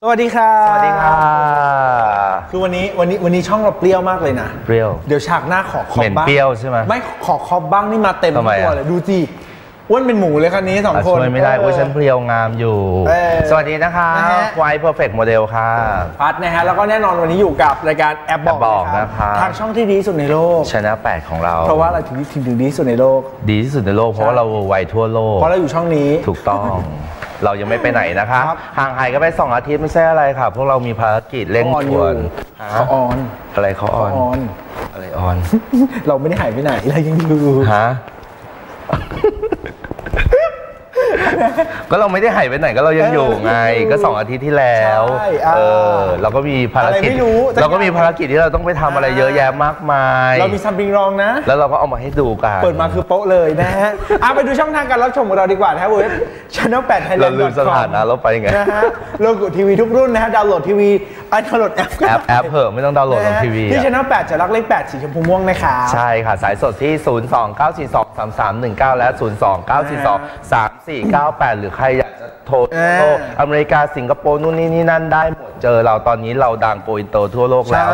วัสดีครับสวัสดีค่ะคือวันนี้ช่องเราเปรี้ยวมากเลยนะเปรี้ยวเดี๋ยวฉากหน้าขอคอปบ้างเหม็นเปรี้ยวใช่ไหมไม่ขอคอปบ้างนี่มาเต็มตัวเลยดูสิอ้วนเป็นหมูเลยคันนี้2 คนช่วยไม่ได้เพราะฉันเพรียวงามอยู่สวัสดีนะคะไวเพอร์เฟกต์โมเดลค่ะพัดนะฮะแล้วก็แน่นอนวันนี้อยู่กับรายการแอบบอกนะคะทางช่องที่ดีที่สุดในโลก Channel 8ของเราเพราะว่าอะไรถึงดีที่สุดในโลกดีที่สุดในโลกเพราะว่าเราไวทั่วโลกเพราะเราอยู่ช่องนี้ถูกต้องเรายังไม่ไปไหนนะคะห่างหายก็ไป2 อาทิตย์ไม่ใช่อะไรค่ะพวกเรามีภารกิจเร่งด่วนเขาออนอะไรเขาออนอะไรออนเราไม่ได้หายไปไหนเรายังอยู่ฮะก็เราไม่ได้หายไปไหนก็เรายังอยู่ไงก็2 อาทิตย์ที่แล้วเราก็มีภารกิจที่เราต้องไปทำอะไรเยอะแยะมากมายเรามีซัมติงรองนะแล้วเราก็เอามาให้ดูกันเปิดมาคือโป๊ะเลยนะฮะไปดูช่องทางการรับชมของเราดีกว่านะฮะเว็บ Channel 8 Thailand เราลืมสถานะเราไปไงนะฮะโลโก้ทีวีทุกรุ่นนะฮะดาวน์โหลดทีวีดาวน์โหลดแอปเถอะไม่ต้องดาวน์โหลดลงทีวีที่ Channel 8จะรักเลข8สีชมพูม่วงนะคะใช่ค่ะสายสดที่029423319และ029423498หรือใครอยากจะโทรอเมริกาสิงคโปร์นู่นนี่นั่นได้หมดเจอเราตอนนี้เราดังโกอินเตอร์ทั่วโลกแล้ว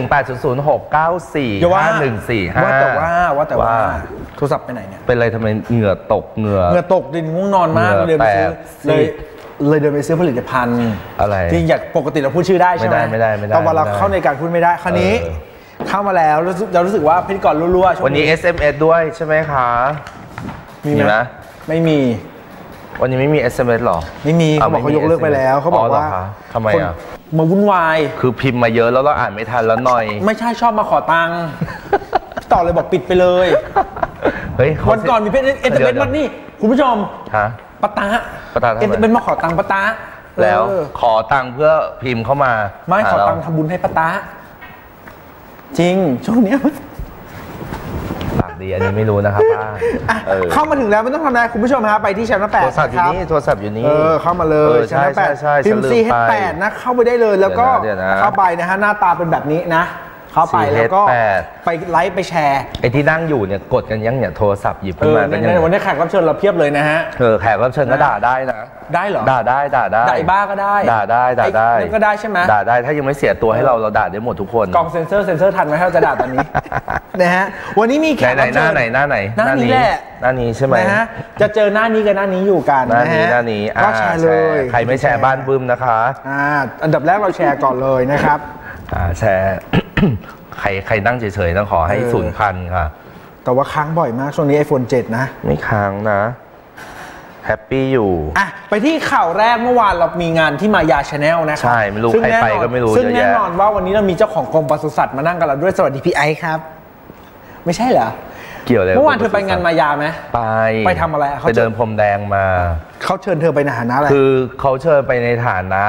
18006945145 ว่าแต่ว่าโทรศัพท์ไปไหนเนี่ยเป็นอะไรทำไมเหงื่อตกดินง่วงนอนมากเลยไปซื้อเลยเดินไปซื้อผลิตภัณฑ์อะไรจริงอยากปกติเราพูดชื่อได้ใช่ไหมไม่ได้แต่ว่าเราเข้าในการพูดไม่ได้คราวนี้เข้ามาแล้วเรารู้สึกว่าพิธีกรรั่วๆวันนี้ SMS ด้วยใช่ไหมคะมีไหมไม่มีวันนี้ไม่มี SMS หรอไม่มีเขาบอกเขายกเลิกไปแล้วเขาบอกว่าทำไมอ่ะมาวุ่นวายคือพิมพ์มาเยอะแล้วเราอ่านไม่ทันแล้วหน่อยไม่ใช่ชอบมาขอตังค์ต่อเลยบอกปิดไปเลยเฮ้ยวันก่อนมีเพจSMS มานี่คุณผู้ชมปะตาเป็นมาขอตังค์ปะตาแล้วขอตังค์เพื่อพิมพ์เข้ามาไม่ขอตังค์ทำบุญให้ปะตาจริงช่วงนี้ปากดีอันนี้ไม่รู้นะครับป้าเข้ามาถึงแล้วไม่ต้องทำอะไรคุณผู้ชมครับไปที่Channel 8 โทรศัพท์อยู่นี่เข้ามาเลยChannel 8พิมพ์ CH8 นะเข้าไปได้เลยแล้วก็เข้าไปนะฮะหน้าตาเป็นแบบนี้นะเข้าไปแล้วก็ไปไลค์ไปแชร์ไอ้ที่นั่งอยู่เนี่ยกดกันยังเนี่ยโทรศัพท์หยิบขึ้นมากันยังวันนี้แขกรับเชิญเราเพียบเลยนะฮะแขกรับเชิญก็ด่าได้นะได้เหรอด่าได้ด่าบ้าก็ได้ด่าได้ก็ได้ใช่ไหมด่าได้ถ้ายังไม่เสียตัวให้เราด่าได้หมดทุกคนกองเซ็นเซอร์ทันไหมถ้าจะด่าตอนนี้นะฮะวันนี้มีแขกรับเชิญหน้านี้แหละหน้านี้ใช่ไหมนะฮะจะเจอหน้านี้กับหน้านี้อยู่กันหน้านี้ก็แชร์เลยใครไม่แชร์บ้านบึ้มนะคะอันดับแรกเราแชร์ก่อนเลยนะครับแชร์ใครนั่งเฉยๆต้องขอให้0,000ค่ะแต่ว่าค้างบ่อยมากช่วงนี้ iPhone 7นะไม่ค้างนะแฮปปี้อยู่ไปที่ข่าวแรกเมื่อวานเรามีงานที่มายา Channel นะครับใช่ไม่รู้ใครไปก็ไม่รู้ซึ่งแน่นอนว่าวันนี้เรามีเจ้าของกรมปศุสัตว์มานั่งกับเราด้วยสวัสดีพี่ไอซ์ครับไม่ใช่เหรอเกี่ยวอะไรเมื่อวานเธอไปงานมายาไหมไปทำอะไรไปเดินพรมแดงมาเขาเชิญเธอไปในฐานะอะไรคือเขาเชิญไปในฐานะ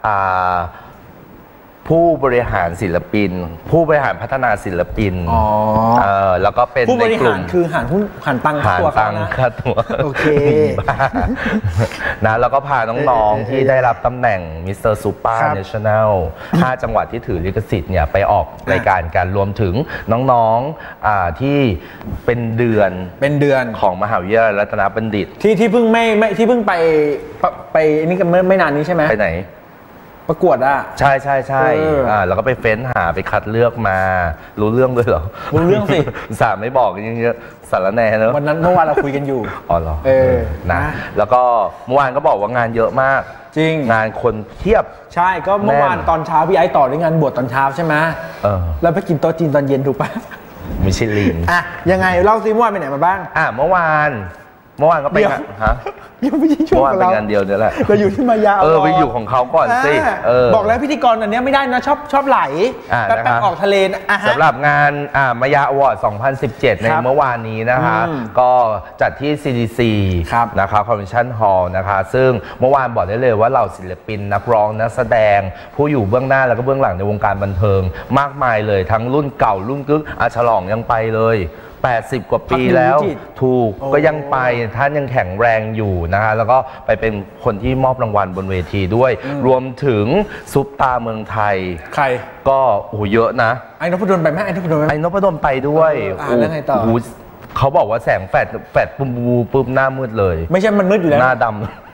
ผู้บริหารศิลปินผู้บริหารพัฒนาศิลปินแล้วก็เป็นผู้บริหารคือหันตังตัวตังค่าตัวโอเคนะแล้วก็พาน้องๆที่ได้รับตำแหน่งมิสเตอร์ซูเปอร์เนชั่นแนล5 จังหวัดที่ถือลิขสิทธิ์เนี่ยไปออกรายการกันรวมถึงน้องๆที่เป็นเดือนของมหาวิทยาลัยรัตนบัณฑิตที่เพิ่งไปนี่กันไม่นานนี้ใช่ไหมไปไหนประกวดใช่แล้วก็ไปเฟ้นหาไปคัดเลือกมารู้เรื่องด้วยเหรอรู้เรื่องสิสามไม่บอกยังเยอะสารแน่เนอะวันนั้นเมื่อวานเราคุยกันอยู่อ๋อเหรอนะแล้วก็เมื่อวานก็บอกว่างานเยอะมากจริงงานคนเทียบใช่ก็เมื่อวานตอนเช้าพี่ไอ้ต่อด้วยงานบวชตอนเช้าใช่ไหมแล้วไปกินโต๊ะจีนตอนเย็นถูกปะมิชลินยังไงเล่าซิเมื่อวานไปไหนมาบ้างเมื่อวานก็ไปฮะยังไม่ใช่ช่วงเรางานเดียวเนี่ยแหละเราอยู่ที่มายาไปอยู่ของเขาก่อนสิบอกแล้วพิธีกรอันนี้ไม่ได้นะชอบไหลแป๊บออกทะเลสำหรับงานมายาอวอร์ด2017ในเมื่อวานนี้นะคะก็จัดที่ CDC นะคะคอนเวนชั่นฮอลล์นะคะซึ่งเมื่อวานบอกได้เลยว่าเหล่าศิลปินนักร้องนักแสดงผู้อยู่เบื้องหน้าแล้วก็เบื้องหลังในวงการบันเทิงมากมายเลยทั้งรุ่นเก่ารุ่นกึกฉลองยังไปเลย80 กว่าปีแล้วถูกก็ยังไปท่านยังแข็งแรงอยู่นะคะแล้วก็ไปเป็นคนที่มอบรางวัลบนเวทีด้วยรวมถึงซุปตาเมืองไทยใครก็เยอะนะไอ้นพดลไปไหมไอ้นพดลไปด้วยแล้วไงต่อเขาบอกว่าแสงแฟดปุ๊บหน้ามืดเลยไม่ใช่มันมืดอยู่แล้วหน้าด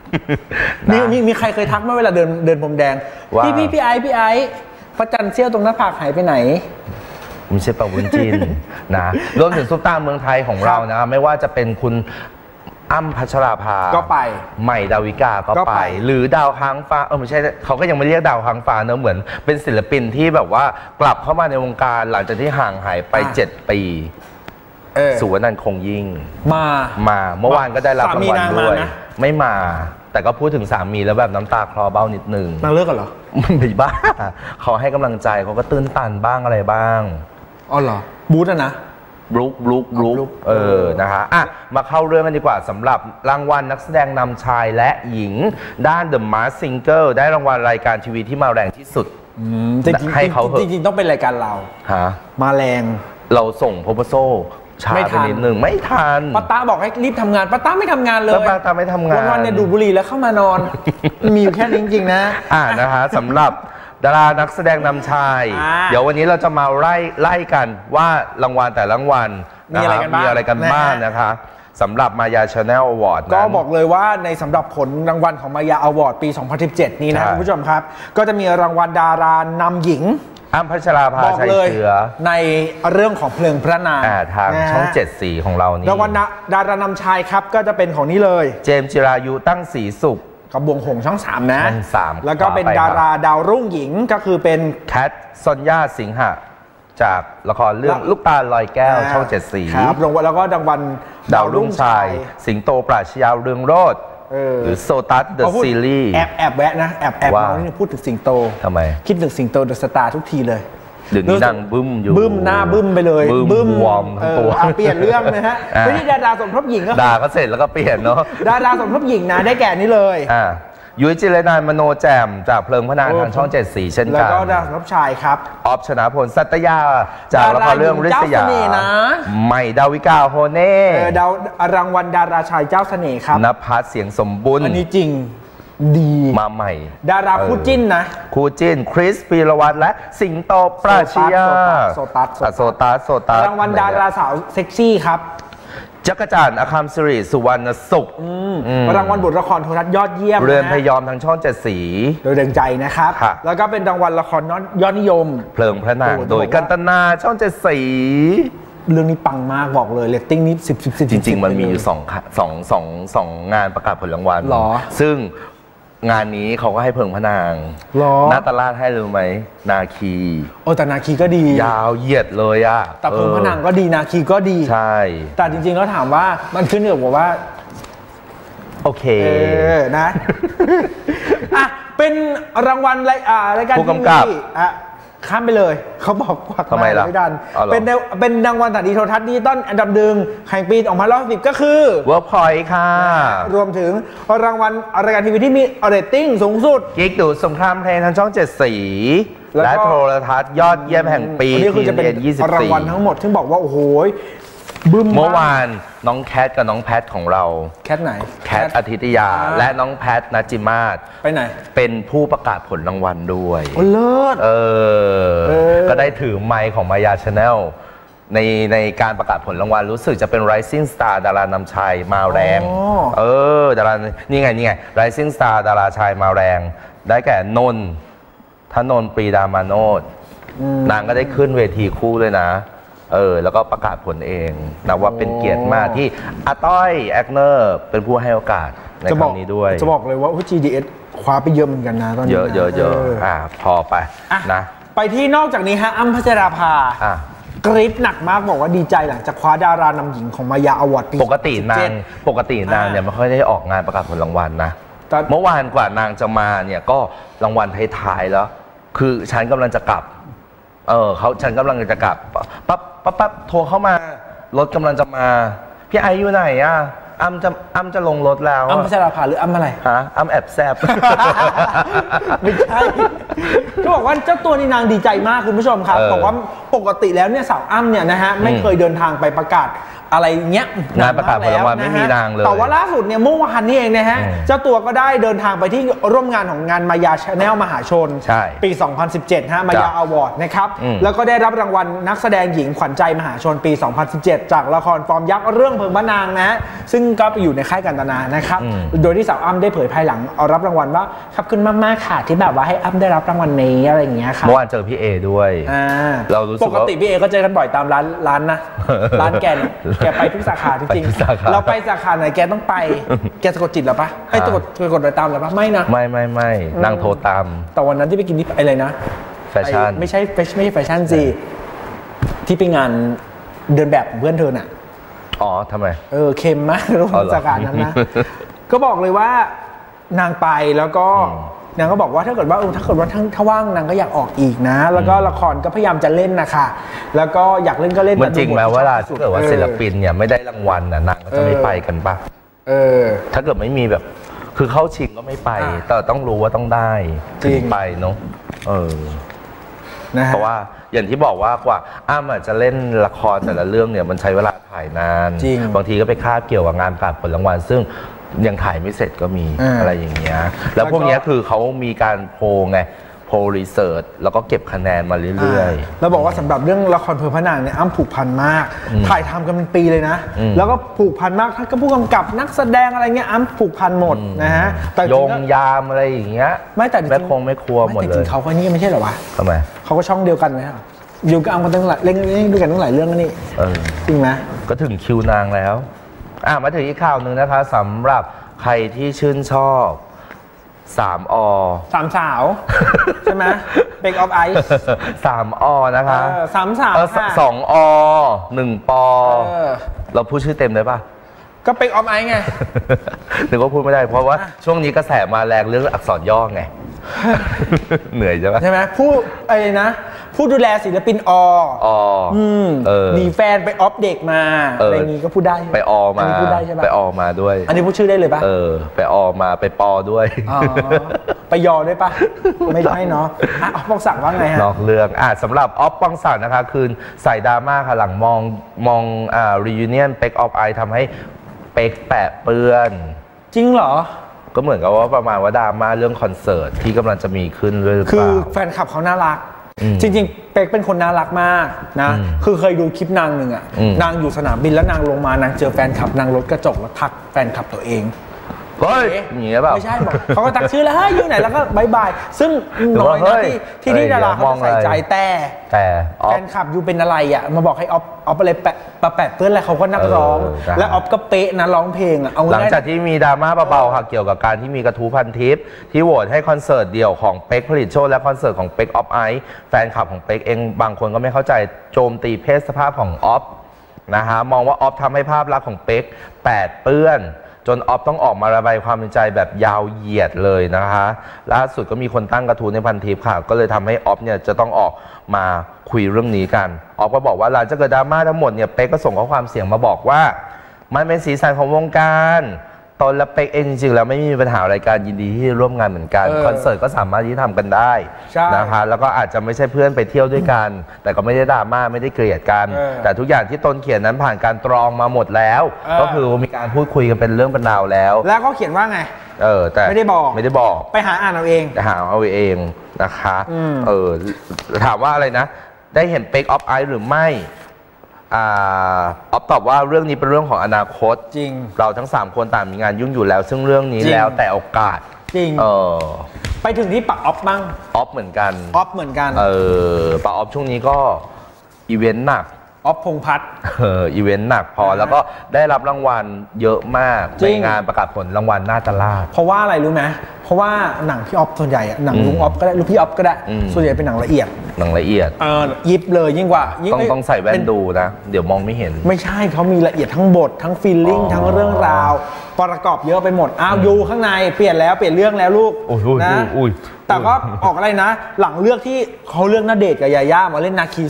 มีใครเคยทักไหมเวลาเดินพรมแดงพี่ไอพระจันทร์เสี้ยวตรงหน้าผากหายไปไหนไม่ใช่ปะวุ้นจินนะรวมถึงซุปตาเมืองไทยของเรานะไม่ว่าจะเป็นคุณอ้ำพัชราภาก็ไปใหม่ดาวิกาก็ไปหรือดาวค้างฟ้าไม่ใช่เขาก็ยังไม่เรียกดาวค้างฟ้าเนอะเหมือนเป็นศิลปินที่แบบว่ากลับเข้ามาในวงการหลังจากที่ห่างหายไป7 ปีสุวรรณคงยิ่งมาเมื่อวานก็ได้รับรางวัลด้วยไม่มาแต่ก็พูดถึงสามีแล้วแบบน้ำตาคลอเบ้านิดนึงนางเลิกกันเหรอไม่บ้าเขาให้กำลังใจเขาก็ตื้นตันบ้างอะไรบ้างอ๋อเหรอบูธนะบลุกนะคะอ่ะมาเข้าเรื่องกันดีกว่าสำหรับรางวัลนักแสดงนำชายและหญิงด้าน The Masked Singer ได้รางวัลรายการทีวีที่มาแรงที่สุดให้เขาจริงๆต้องเป็นรายการเรามาแรงเราส่งโพโพโซช้าไปนิดหนึ่งไม่ทันป้าตาบอกให้รีบทำงานป้าตาไม่ทำงานเลยป้าตาไม่ทำงานวันๆเนี่ยดูบุหรี่แล้วเข้ามานอนมีอยู่แค่นี้จริงๆนะนะคะสำหรับดารานักแสดงนำชายเดี๋ยววันนี้เราจะมาไล่กันว่ารางวัลแต่ละรางวัลมีอะไรกันบ้างนะคะสำหรับมายาชาแนลอวอร์ดก็บอกเลยว่าในสำหรับผลรางวัลของมายาอวอร์ดปี 2017 นี้นะคุณผู้ชมครับก็จะมีรางวัลดารานำหญิงอ้ำพัชราภาชัยเชื้อในเรื่องของเพลิงพระนางทางช่อง7 สีของเรานี่รางวัลดารานำชายครับก็จะเป็นของนี้เลยเจมส์จิรายุตั้งศรีสุขกับบวงหงช่อง3นะ 3 แล้วก็เป็นดาราดาวรุ่งหญิงก็คือเป็นแคทซอนย่าสิงหะจากละครเรื่องลูกตาลอยแก้วช่อง7 สีครับแล้วก็รางวัลดาวรุ่งชายสิงโตปราชญาเรืองโรจน์หรือโซตัสเดอะซีรีส์แอบแวะนะแอบมาที่พูดถึงสิงโตทำไมคิดถึงสิงโตเดอะสตาร์ทุกทีเลยเดี๋ยวนี้ดังบึ้มอยู่บึ้มหน้าบึ้มไปเลยบึ้มวอร์มทั้งตัวเปลี่ยนเรื่องนะฮะไม่ใช่ดาราสมทบหญิงก็ด่าก็เสร็จแล้วก็เปลี่ยนเนาะดาราสมทบหญิงนะได้แก่นี้เลยยุ้ยจิรนันท์มโนแจมจากเพลิงพระนางทางช่อง7 สีเช่นกันแล้วก็ดาราชายครับออฟชนะพลสัตยาจากละครเรื่องริษยาใหม่ดาวิกาโฮเน่รางวัลดาราชายเจ้าเสน่ห์ครับณภัสเสียงสมบุญอันนี้จริงดีมาใหม่ดาราคู่จิ้นนะคู่จิ้นคริสปีรวัตรและสิงโตปราชญาโซตัสรางวัลดาราสาวเซ็กซี่ครับจักรจันทร์อคัมสิริสุวรรณสุขรางวัลบทละครโทรทัศน์ยอดเยี่ยมเรือนพยอมทางช่อง7 สีโดยเด่นใจนะครับแล้วก็เป็นรางวัลละครยอดนิยมเพลิงพระนางโดยกันตนาช่อง7 สีเรื่องนี้ปังมากบอกเลยเรตติ้งนี้10 จริงๆมันมีอยู่2งานประกาศผลรางวัลซึ่งงานนี้เขาก็ให้เพิงพระนางนาตาลาดให้รู้ไหมนาคีแต่นาคีก็ดียาวเหยียดเลยอะแต่เพิงพระนางก็ดีนาคีก็ดีใช่แต่จริงๆแล้วถามว่ามันขึ้นอยู่กับว่าโอเคนะเป็นรางวัลรายการทีวีข้ามไปเลยเขาบอกว่าทำไมล่ะไม่ดันเป็นรางวัลสถานีโทรทัศน์ดิจิตอลอันดับหนึ่งแห่งปี2010ก็คือ Workpoint ค่ะรวมถึงรางวัลรายการทีวีที่มีเรตติ้งสูงสุดกิ๊กดูสงครามเพลงทางช่อง7 สีและโทรทัศน์ยอดเยี่ยมแห่งปีนี่คือจะเป็นรางวัลทั้งหมดที่บอกว่าโอ้โหเมื่อวานน้องแคทกับน้องแพทของเราแคทไหนแคทอาทิตยาและน้องแพทนัจจิมาศไปไหนเป็นผู้ประกาศผลรางวัลด้วยเลิศก็ได้ถือไมค์ของมายาชาแนลในการประกาศผลรางวัลรู้สึกจะเป็น Rising Star ดารานำชายมาแรงดารานี่ไง Rising Star ดาราชายมาแรงได้แก่นนท์ปรีดามาโนดนางก็ได้ขึ้นเวทีคู่เลยนะแล้วก็ประกาศผลเองนะว่าเป็นเกียรติมากที่อาต้อยแอคเนอร์เป็นผู้ให้โอกาสในครั้งนี้ด้วยจะบอกเลยว่า GDS คว้าไปเยอะเหมือนกันนะตอนนี้เยอะพอไปนะไปที่นอกจากนี้ฮะอ้ำพัชราภากรี๊ดหนักมากบอกว่าดีใจหลังจากคว้าดารานำหญิงของมายาอวอร์ดปีปกตินางเนี่ยไม่ค่อยได้ออกงานประกาศผลรางวัลนะเมื่อวานกว่านางจะมาเนี่ยก็รางวัลท้ายๆแล้วคือฉันกำลังจะกลับฉันกำลังจะกลับปั๊บโทรเข้ามารถกำลังจะมาพี่ไออยู่ไหนอ่ะอ้ำจะลงรถแล้วอ้ำพัชราภาหรืออ้ำอะไรอ้ำแอบแซบไม่ใช่ก็บอกว่าเจ้าตัวนี้นางดีใจมากคุณผู้ชมครับบอกว่าปกติแล้วเนี่ยสาวอ้ำเนี่ยนะฮะไม่เคยเดินทางไปประกาศอะไรเงี้ยงานประกาศผลรางวัลไม่มีนางเลยแต่ว่าล่าสุดเนี่ยเมื่อวานนี้เองนะฮะเจ้าตัวก็ได้เดินทางไปที่ร่วมงานของงานมายาชาแนลมหาชนปี 2017 ฮะมายาอวอร์ดนะครับแล้วก็ได้รับรางวัลนักแสดงหญิงขวัญใจมหาชนปี 2017 จากละครฟอร์มยักษ์เรื่องเพลิงพระนางนะซึ่งก็ไปอยู่ในค่ายกันตนานะครับโดยที่สาวอ้ำได้เผยภายหลังเอารับรางวัลว่าขอบคุณมากๆค่ะที่แบบว่าให้อ้ำได้รับรางวัลนี้อะไรอย่างเงี้ยค่ะเมื่อวานเจอพี่เอด้วยเรารู้สึกปกติพี่เอก็เจอกันบ่อยตามร้านนะร้านแกไปทุกสาขาจริงๆเราไปสาขาไหนแกต้องไปแกสะกดจิตหรอปะให้สะกดรอยตามหรอปะไม่นะไม่นางโทรตามแต่วันนั้นที่ไปกินที่อะไรนะแฟชั่นไม่ใช่แฟชั่นสิที่ไปงานเดินแบบเพื่อนเธอน่ะทำไมเค็มมากรูปสาขานั้นนะก็บอกเลยว่านางไปแล้วก็นางก็บอกว่าถ้าเกิดว่าถ้าว่างนางก็อยากออกอีกนะแล้วก็ละครก็พยายามจะเล่นนะคะแล้วก็อยากเล่นก็เล่นมันจริงไหมว่าถ้าเกิดว่าศิลปินเนี่ยไม่ได้รางวัลนางก็จะไม่ไปกันปะถ้าเกิดไม่มีแบบคือเข้าชิงก็ไม่ไปแต่ต้องรู้ว่าต้องได้ถึงไปเนาะเพราะว่าอย่างที่บอกว่ากว่าอ้ำอาจจะเล่นละครแต่ละเรื่องเนี่ยมันใช้เวลาถ่ายนานบางทีก็ไปคาบเกี่ยวกับงานประกาศผลรางวัลซึ่งยังถ่ายไม่เสร็จก็มีอะไรอย่างเงี้ยแล้วพวกนี้คือเขามีการโพลไงโพลรีเสิร์ชแล้วก็เก็บคะแนนมาเรื่อยๆแล้วบอกว่าสำหรับเรื่องละครเพลิงพระนางเนี่ยอ้ำผูกพันมากถ่ายทำกันเป็นปีเลยนะแล้วก็ผูกพันมากทั้งกับผู้กำกับนักแสดงอะไรเงี้ยอ้ำผูกพันหมดนะฮะแต่โยงยามอะไรอย่างเงี้ยไม่แต่แม่คงไม่ครัวหมดเลยจริงเขาคนนี้ไม่ใช่หรอวะทำไมเขาก็ช่องเดียวกันไหมครับอยู่กับอ้ำกันตั้งหลายเล่นด้วยกันตั้งหลายเรื่องนี่จริงไหมก็ถึงคิวนางแล้วมาถึงอีกข่าวหนึ่งนะคะสำหรับใครที่ชื่นชอบ3 3 สาวใช่ไหมเบกออฟไอซ์ 3 นะคะ 3 สาว 2 1 ปเราพูดชื่อเต็มได้ป่ะก็เบกออฟไอซ์ไงหรือว่าพูดไม่ได้เพราะว่าช่วงนี้กระแสมาแรงเรื่องอักษรย่อไงเหนื่อยใช่ไหมผู้อะไรนะผู้ดูแลศิลปินมีแฟนไปออฟเด็กมาอะไรงี้ก็พูดได้ไปมาพูดได้ใช่ไหมไปมาด้วยอันนี้พูดชื่อได้เลยปะไปมาไปปอด้วยไปยอด้วยปะไม่ได้เนาะอ๊อฟปองศักดิ์ว่าไงฮะนอกเรื่องสำหรับอ๊อฟปองศักดิ์นะคะคืนใส่ดราม่าค่ะหลังมองreunion เป็กออฟไอทำให้เป็กแปะเปื้อนจริงเหรอก็เหมือนกับว่าประมาณว่าดราม่าเรื่องคอนเสิร์ตที่กำลังจะมีขึ้นเรื่อยๆคือแฟนคลับเขาน่ารักจริงๆเป็กเป็นคนน่ารักมากนะคือเคยดูคลิปนางหนึ่งอ่ะนางอยู่สนามบินแล้วนางลงมานางเจอแฟนคลับนางรถกระจกแล้วทักแฟนคลับตัวเองเฮ้ยอย่างเงี้ยเปล่าไม่ใช่บอกเขาก็ตักชื่อแล้วเฮ้ยอยู่ไหนแล้วก็บายบายซึ่งน้อยนะที่ดาราเขาใส่ใจแต่แฟนคลับอยู่เป็นอะไรอ่ะมาบอกให้ออฟอะไรแปะเพื่อนอะไรเขาก็นักร้องแล้วออฟก็เป๊ะนะร้องเพลงอ่ะหลังจากที่มีดราม่าเบาๆค่ะเกี่ยวกับการที่มีกระทู้พันทิปที่โหวตให้คอนเสิร์ตเดี่ยวของเป็กผลิตโชคและคอนเสิร์ตของเป็กออฟไอซ์แฟนคลับของเป็กเองบางคนก็ไม่เข้าใจโจมตีเพศสภาพของออฟนะฮะมองว่าออฟทำให้ภาพลักษณ์ของเป็กแปดเปื้อนจนออฟต้องออกมาระบายความในใจแบบยาวเหยียดเลยนะคะล่าสุดก็มีคนตั้งกระทู้ในพันทิปค่ะก็เลยทำให้ออฟเนี่ยจะต้องออกมาคุยเรื่องนี้กันออฟก็บอกว่าหลังจากเกิดดราม่าทั้งหมดเนี่ยเป็กก็ส่งข้อความเสียงมาบอกว่ามันเป็นสีสันของวงการตนและเป็กเองจริงๆแล้วไม่มีปัญหาอะไรการยินดีที่ร่วมงานเหมือนกันคอนเสิร์ตก็สามารถที่ทำกันได้นะคะแล้วก็อาจจะไม่ใช่เพื่อนไปเที่ยวด้วยกันแต่ก็ไม่ได้ดราม่าไม่ได้เกลียดกันแต่ทุกอย่างที่ตนเขียนนั้นผ่านการตรองมาหมดแล้วก็คือมีการพูดคุยกันเป็นเรื่องเป็นราวแล้วแล้วก็เขียนว่าไงแต่ไม่ได้บอกไปหาอ่านเอาเองนะคะถามว่าอะไรนะได้เห็นเป็กออฟไอซ์หรือไม่ออฟตอบว่าเรื่องนี้เป็นเรื่องของอนาคตจริงเราทั้ง3คนต่างมีงานยุ่งอยู่แล้วซึ่งเรื่องนี้แล้วแต่โอกาสจริงไปถึงที่ปะออฟบ้างออฟเหมือนกันปะออฟช่วงนี้ก็อีเวนต์หนักออฟพงษ์พัฒน์อีเวนต์หนักพอแล้วก็ได้รับรางวัลเยอะมากในงานประกาศผลรางวัลหน้าตลาดเพราะว่าอะไรรู้ไหมเพราะว่าหนังพี่ออฟส่วนใหญ่หนังลุงออฟก็ได้ลุงพี่ออฟก็ได้ส่วนใหญ่เป็นหนังละเอียดยิบเลยยิ่งกว่าต้องใส่แว่นดูนะเดี๋ยวมองไม่เห็นไม่ใช่เขามีละเอียดทั้งบททั้งฟีลลิ่งทั้งเรื่องราวประกอบเยอะไปหมดอยู่ข้างในเปลี่ยนเรื่องแล้วลูกนะแต่ก็ออกอะไรนะหลังเลือกที่เขาเลือกณเดชน์กับยาย่ามาเล่นนาคี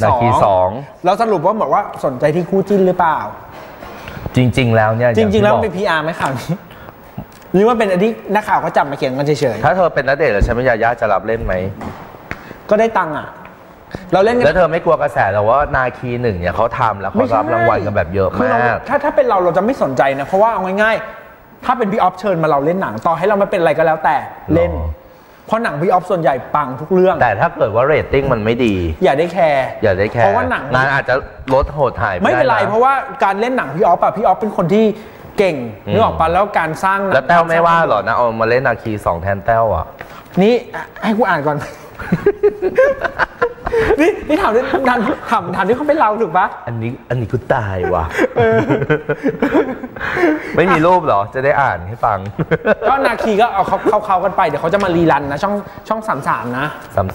2แล้วสรุปว่าบอกว่าสนใจที่คู่จิ้นหรือเปล่าจริงๆแล้วเนี่ยจริงๆแล้วเป็น PR ไหมข่าวนี้หรือว่าเป็นอันที่นักข่าวเขาจับมาเขียนกันเฉยๆถ้าเธอเป็นณเดชน์หรือฉันไม่ยาย่าจะรับเล่นไหมก็ได้ตังค์อ่ะเราเล่นแล้วเธอไม่กลัวกระแสหรอว่านาคี1เนี่ยเขาทำแล้วเขารับรางวัลกันแบบเยอะมากถ้าเป็นเราจะไม่สนใจนะเพราะว่าเอาง่ายๆถ้าเป็นพี่ออฟเชิญมาเราเล่นหนังต่อให้เราไม่เป็นอะไรก็แล้วแต่เล่นเพราะหนังพี่ออฟส่วนใหญ่ปังทุกเรื่องแต่ถ้าเกิดว่าเรตติ้งมันไม่ดีอย่าได้แคร์เพราะว่าหนังอาจจะลดโหดหายไม่เป็นไรเพราะว่าการเล่นหนังพี่ออฟเป็นคนที่เก่งนึกออกปะแล้วการสร้างแล้วแต้วไม่ว่าหรอนะเอามาเล่นนาคี2แทนแต้วอ่ะนี่ให้กูอ่านก่อนนี่ถามที่เขาเป็นเราถูกปะอันนี้กูตายว่ะไม่มีรูปเหรอจะได้อ่านให้ฟังก็นาคีก็เอาเขากันไปเดี๋ยวเขาจะมารีรันนะช่อง33นะ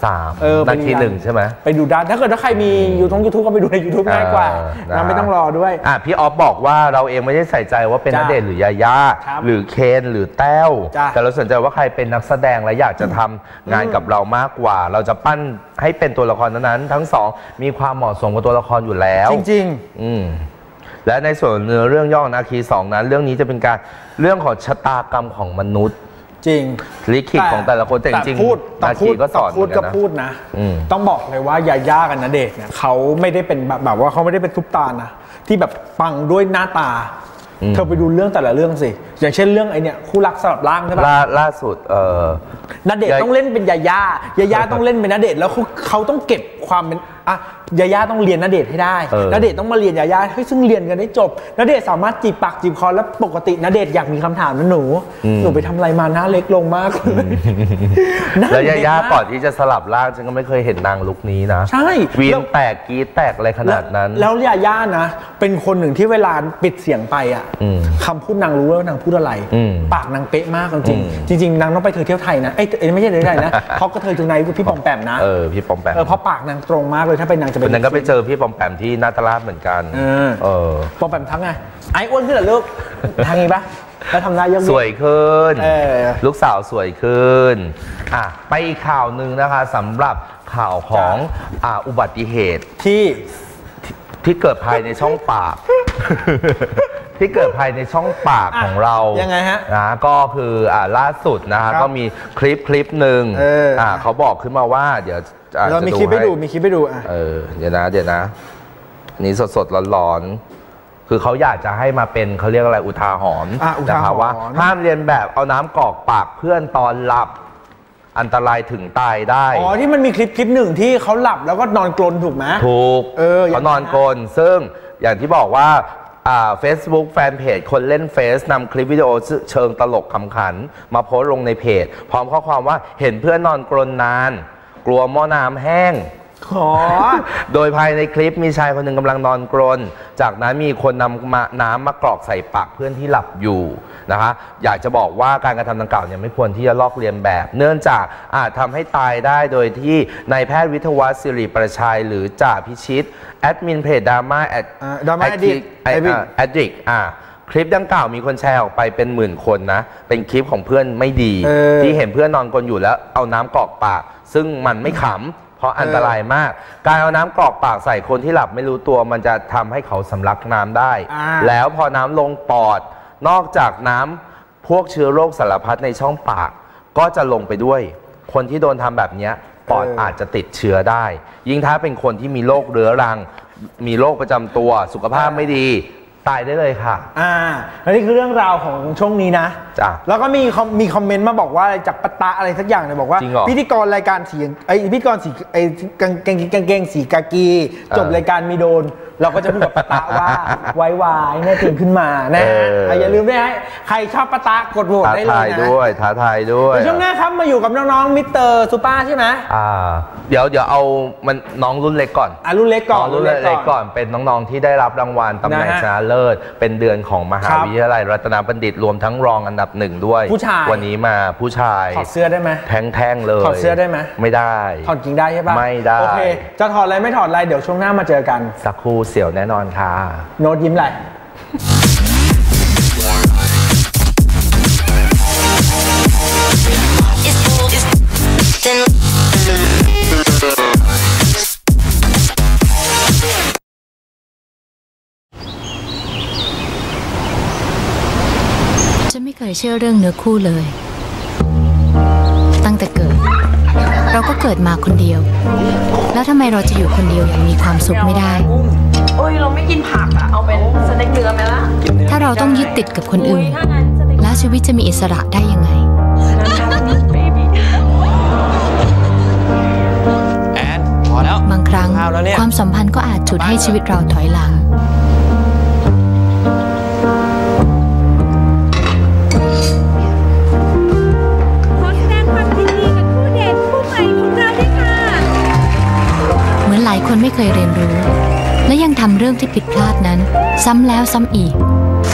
33นาคี1ใช่ไหมไปดูได้ถ้าเกิดถ้าใครมีYouTube ก็ไปดูใน YouTube ง่ายกว่าเราไม่ต้องรอด้วยพี่ออฟบอกว่าเราเองไม่ได้ใส่ใจว่าเป็นณเดชน์หรือยาย่าหรือเคนหรือแต้วแต่เราสนใจว่าใครเป็นนักแสดงและอยากจะทำงานกับเรามากกว่าเราจะปั้นให้เป็นตัวละครนั้นทั้งสองมีความเหมาะสมกับตัวละครอยู่แล้วจริงๆและในส่วนเนื้อเรื่องย่อนาคี2นั้นเรื่องนี้จะเป็นการเรื่องของชะตากรรมของมนุษย์จริงลิขิตของแต่ละคนแต่จริงนาคีก็สอนพูดนะต้องบอกเลยว่ายาย่ากับณเดชน์เนี่ยเขาไม่ได้เป็นแบบว่าเขาไม่ได้เป็นซุปตาร์นะที่แบบปังด้วยหน้าตาเธอไปดูเรื่องแต่ละเรื่องสิอย่างเช่นเรื่องไอเนี่ยคู่รักสลับร่างใช่ปะล่าสุดณเดชน์ต้องเล่นเป็นยาย่าต้องเล่นเป็นณเดชน์แล้วเขาต้องเก็บความเป็นยาย่าต้องเรียนณเดชน์ให้ได้ณเดชน์ต้องมาเรียนยาย่าให้ซึ่งเรียนกันได้จบณเดชน์สามารถจีบปากจีบคอแล้วปกติณเดชน์อยากมีคำถามนะหนูไปทำอะไรมาหน้าเล็กลงมากแล้วยาย่าก่อนที่จะสลับร่างฉันก็ไม่เคยเห็นนางลุคนี้นะใช่วีนแตกกีแตกอะไรขนาดนั้นแล้วยาย่านะเป็นคนหนึ่งที่เวลาปิดเสียงไปคำพูดนางรู้ว่านางพูดอะไรปากนางเป๊ะมากจริงนางต้องไปเที่ยวไทยนะไม่ใช่เที่ยวไทยนะเพราะก็เธอถึงไหนพี่ปอมแปมนะพี่ปอมแปมเพราะปากนางตรงมากเลยถ้าเป็นนางจะเป็นนางก็ไปเจอพี่ปอมแปมที่นาตราชเหมือนกันปอมแปมทั้งไงไอ้อ้วนขึ้นเหรอลูกทางนี้ปะแล้วทำหน้าเยอะสวยขึ้นลูกสาวสวยขึ้นไปอีกข่าวหนึ่งนะคะสำหรับข่าวของอุบัติเหตุที่เกิดภายในช่องปากที่เกิดภายในช่องปากของเรายังไงฮะก็คือล่าสุดนะคะก็มีคลิปหนึ่งเขาบอกขึ้นมาว่าเดี๋ยวเรามีคลิปให้ดูเดี๋ยวนะนี่สดร้อนๆคือเขาอยากจะให้มาเป็นเขาเรียกอะไรอุทาหรณ์นะครับว่าห้ามเรียนแบบเอาน้ำกรอกปากเพื่อนตอนหลับอันตรายถึงตายได้ที่มันมีคลิปหนึ่งที่เขาหลับแล้วก็นอนกลนถูกไหมถูกเขานอนกลนซึ่งอย่างที่บอกว่าFacebook แฟนเพจคนเล่นเฟซนำคลิปวิดีโอเชิงตลกขำขันมาโพสต์ลงในเพจพร้อมข้อความว่าเห็นเพื่อนนอนกรนนานกลัวหม้อน้ำแห้งโดยภายในคลิปมีชายคนหนึ่งกำลังนอนกรนจากนั้นมีคนนำน้ำมากรอกใส่ปากเพื่อนที่หลับอยู่นะคะอยากจะบอกว่าการกระทำดังกล่าวเนี่ยไม่ควรที่จะลอกเลียนแบบเนื่องจากอาจทำให้ตายได้โดยที่นายแพทย์วิทยวัฒน์สิริประชัยหรือจ่าพิชิตแอดมินเพจดราม่าแอดดิกคลิปดังกล่าวมีคนแชร์ออกไปเป็นหมื่นคนนะเป็นคลิปของเพื่อนไม่ดีที่เห็นเพื่อนนอนกรนอยู่แล้วเอาน้ำกรอกปากซึ่งมันไม่ขำเพราะอันตรายมากการเอาน้ำกรอกปากใส่คนที่หลับไม่รู้ตัวมันจะทำให้เขาสำลักน้ำได้แล้วพอน้ำลงปอดนอกจากน้ำพวกเชื้อโรคสารพัดในช่องปากก็จะลงไปด้วยคนที่โดนทำแบบนี้ปอดอาจจะติดเชื้อได้ยิ่งถ้าเป็นคนที่มีโรคเรื้อรังมีโรคประจำตัวสุขภาพไม่ดีตายได้เลยค่ะอันนี้คือเรื่องราวของช่วงนี้นะแล้วก็มีคอมเมนต์มาบอกว่าจากปะตะอะไรสักอย่างเนี่ยบอกว่าพิธีกรรายการสีพิธีกรสีกางเกงสีกากีจบรายการมีโดนเราก็จะพูดกับปะตะว่าไวๆเนี่ยตื่นขึ้นมานะอย่าลืมด้วยใครชอบปะตะกดโหวตได้เลยนะท้าทายด้วยช่วงหน้าครับมาอยู่กับน้องๆมิสเตอร์ซูเปอร์ใช่ไหมเดี๋ยวเอามันน้องรุ่นเล็กก่อนรุ่นเล็กก่อนเป็นน้องๆที่ได้รับรางวัลตำแหน่งชนะเลิศเป็นเดือนของมหาวิทยาลัยรัตนบัณฑิตรวมทั้งรองอันดับ1ด้วยผู้ชายวันนี้มาผู้ชายถอดเสื้อได้ไหมแท่งเลยถอดเสื้อได้ไหมไม่ได้ถอดจริงได้ใช่ปะไม่ได้โอเคจะถอดอะไรไม่ถอดอะไรเดี๋ยวช่วงหน้ามาเจอกันสักครู่เสี่ยวแน่นอนค่ะโน้ตยิ้มอะไรฉันไม่เคยเชื่อเรื่องเนื้อคู่เลยตั้งแต่เกิดเราก็เกิดมาคนเดียวแล้วทำไมเราจะอยู่คนเดียวอย่างมีความสุขไม่ได้โอ้ยเราไม่กินผักอะเอาเป็นสเต็กเนื้อไหมล่ะถ้าเราต้องยึดติดกับคนอื่นแล้วชีวิตจะมีอิสระได้ยังไงแอนพอแล้วบางครั้งความสัมพันธ์ก็อาจฉุดให้ชีวิตเราถอยหลังเหมือนหลายคนไม่เคยเรียนรู้ และยังทำเรื่องที่ผิดพลาดนั้นซ้ำแล้วซ้ำอีก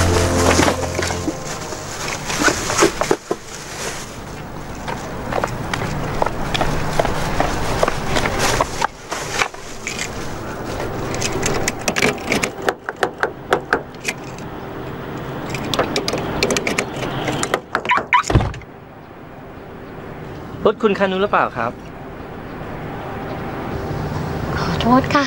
รถคุณคันนู้นหรือเปล่าครับขอโทษค่ะ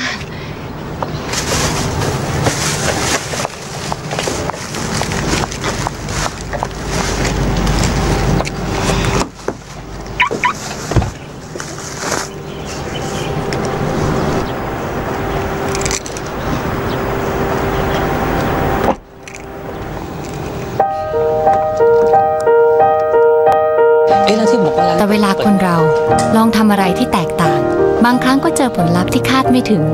แต่เวลาคนเราลองทำอะไรที่แตกต่างบางครั้งก็เจอผลลัพธ์ที่คาดไม่ถึง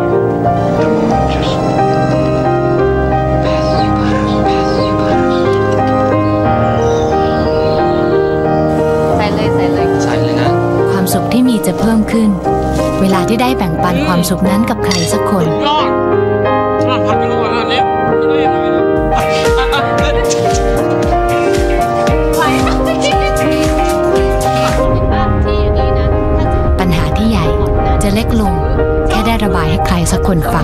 ใส่เลยนะความสุขที่มีจะเพิ่มขึ้นเวลาที่ได้แบ่งปันความสุขนั้นกับใครสักคนจะเล็กลงแค่ได้ระบายให้ใครสักคนฟัง